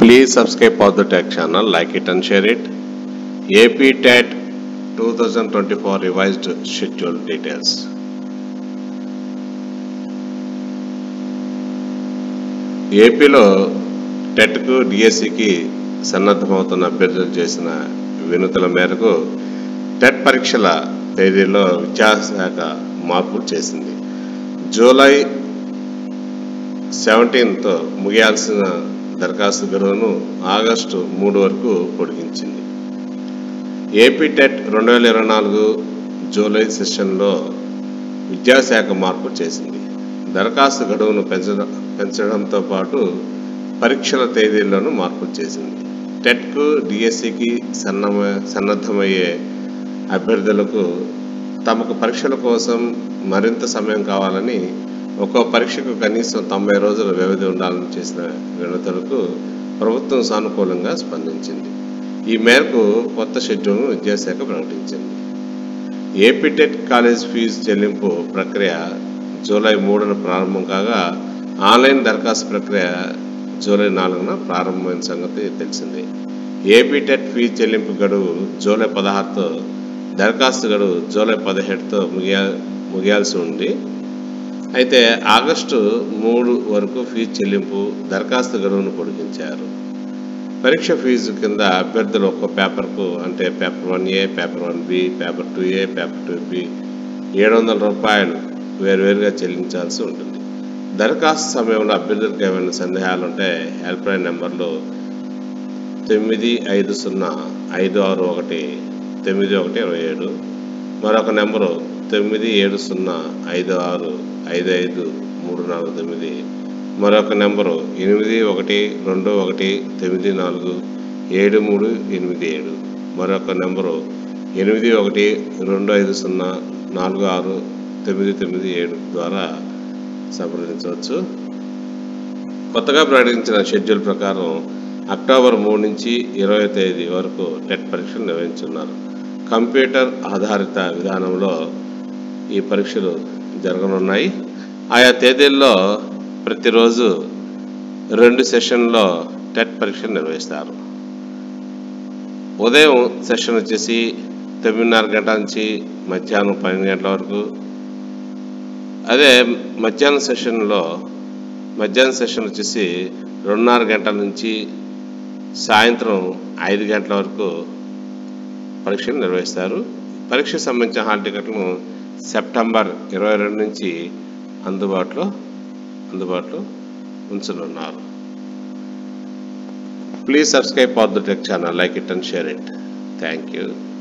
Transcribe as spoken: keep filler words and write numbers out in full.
Please subscribe for the Tech channel, like it and share it. A P T E T twenty twenty-four revised schedule details. ఏపీలో టెట్కు డిఎస్సికి సన్నద్ధమవుతున్న అభ్యర్థులు చేసిన వినతుల మేరకు TET పరీక్షల తేదీలో విద్యాశాఖ మార్పులు చేసింది. జూలై సెవెంటీన్తో ముగియాల్సిన దరఖాస్తు గడువును ఆగస్టు మూడు వరకు పొడిగించింది. ఏపీ టెట్ రెండు వేల ఇరవై నాలుగు జూలై సెషన్లో విద్యాశాఖ మార్పు చేసింది. దరఖాస్తు గడువును పెంచడం పెంచడంతో పాటు పరీక్షల తేదీల్లోనూ మార్పులు చేసింది. టెట్కు డిఎస్సికి సన్నమ సన్నద్ధమయ్యే అభ్యర్థులకు తమకు పరీక్షల కోసం మరింత సమయం కావాలని, ఒక్కో పరీక్షకు కనీసం తొంభై రోజుల వ్యవధి ఉండాలని చేసిన వినతులకు ప్రభుత్వం సానుకూలంగా స్పందించింది. ఈ మేరకు కొత్త షెడ్యూల్ను విద్యాశాఖ ప్రకటించింది. ఏపీ టెట్ కాలేజ్ ఫీజు చెల్లింపు ప్రక్రియ జూలై మూడున ప్రారంభం కాగా, ఆన్లైన్ దరఖాస్తు ప్రక్రియ జూలై నాలుగున ప్రారంభమైన సంగతి తెలిసిందే. ఏపీ టెట్ ఫీజు చెల్లింపు గడువు జూలై పదహారుతో, దరఖాస్తు గడువు జూలై పదిహేడుతో ముగియా ముగియాల్సి ఉంది. అయితే ఆగస్టు మూడు వరకు ఫీజు చెల్లింపు, దరఖాస్తు గడువును పొడిగించారు. పరీక్ష ఫీజు కింద అభ్యర్థులు ఒక్కో పేపర్కు, అంటే paper one A, paper one B, paper two A, paper two B ఏడు వందల రూపాయలు వేరువేరుగా చెల్లించాల్సి ఉంటుంది. దరఖాస్తు సమయంలో అభ్యర్థులకు ఏమైనా సందేహాలు ఉంటే హెల్ప్ లైన్ నెంబర్లు తొమ్మిది ఐదు సున్నా ఐదు ఆరు ఒకటి తొమ్మిది ఒకటి ఇరవై ఏడు, మరొక నెంబరు తొమ్మిది ఏడు సున్నా ఐదు ఆరు ఐదు ఐదు మూడు నాలుగు తొమ్మిది, మరొక నెంబరు ఎనిమిది ఒకటి రెండు ఒకటి తొమ్మిది నాలుగు ఏడు మూడు ఎనిమిది ఏడు, మరొక నెంబరు ఎనిమిది ఒకటి రెండు ఐదు సున్నా నాలుగు ఆరు తొమ్మిది తొమ్మిది ఏడు ద్వారా సంప్రదించవచ్చు. కొత్తగా ప్రకటించిన షెడ్యూల్ ప్రకారం అక్టోబర్ మూడు నుంచి ఇరవై తేదీ వరకు టెట్ పరీక్షలు నిర్వహించున్నారు. కంప్యూటర్ ఆధారిత విధానంలో ఈ పరీక్షలు జరగనున్నాయి. ఆయా తేదీల్లో ప్రతిరోజు రెండు సెషన్లో టెట్ పరీక్షలు నిర్వహిస్తారు. ఉదయం సెషన్ వచ్చేసి తొమ్మిదిన్నర గంటల నుంచి మధ్యాహ్నం పన్నెండు గంటల వరకు. అదే మధ్యాహ్నం సెషన్లో మధ్యాహ్నం సెషన్ వచ్చేసి రెండున్నర గంటల నుంచి సాయంత్రం ఐదు గంటల వరకు పరీక్షలు నిర్వహిస్తారు. పరీక్షకు సంబంధించిన హాల్ టికెట్లను సెప్టెంబర్ ఇరవై రెండు నుంచి అందుబాటులో అందుబాటులో ఉంచనున్నారు. Please subscribe for the tech channel, like it and share it. Thank you.